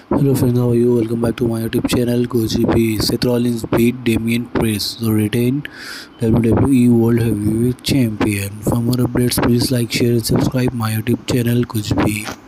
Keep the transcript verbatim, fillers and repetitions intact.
Hello friends, how are you? Welcome back to my YouTube channel. Coach B. Seth Rollins beat Damian Priest to retain W W E World Heavyweight Champion. For more updates, please like, share, and subscribe my YouTube channel, Coach B.